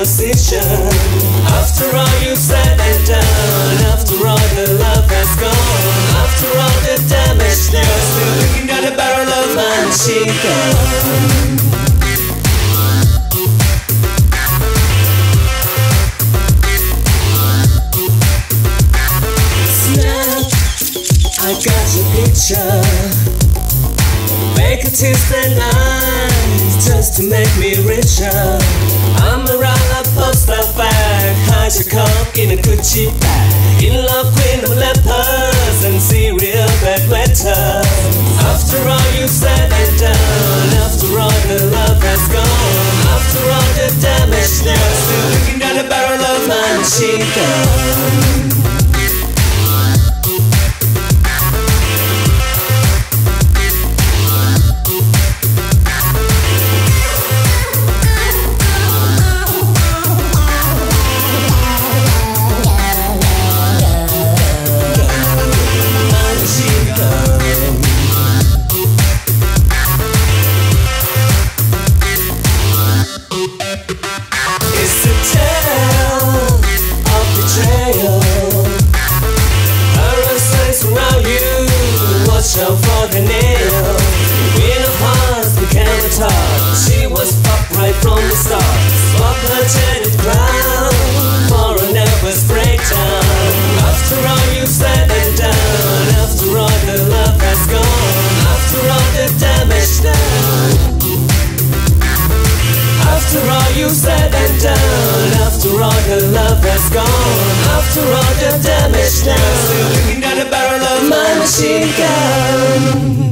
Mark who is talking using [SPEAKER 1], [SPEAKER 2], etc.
[SPEAKER 1] position. After all you said and done, after all the love has gone, after all the damage done, still looking at the barrel of my machine gun. I got your picture. Make a twist and lines just to make me richer. I'm a round-up pop-star bag. Hide your cup in a Gucci bag. In love with the lepers and serial bedwetters. After all you said and done, after all the love has gone, after all the damage done, still looking down the barrel of my machine gun. It's a tale of betrayal. Parasites around you, watch out for the nail. Queen of hearts became a tart. She was fucked right from the start. Swap her jaded crown for a nervous breakdown. After all you said and done, after all the love has gone, after all the damage done. After all you said and done, after all the love has gone, after all the damage done, still looking down the barrel of my machine gun.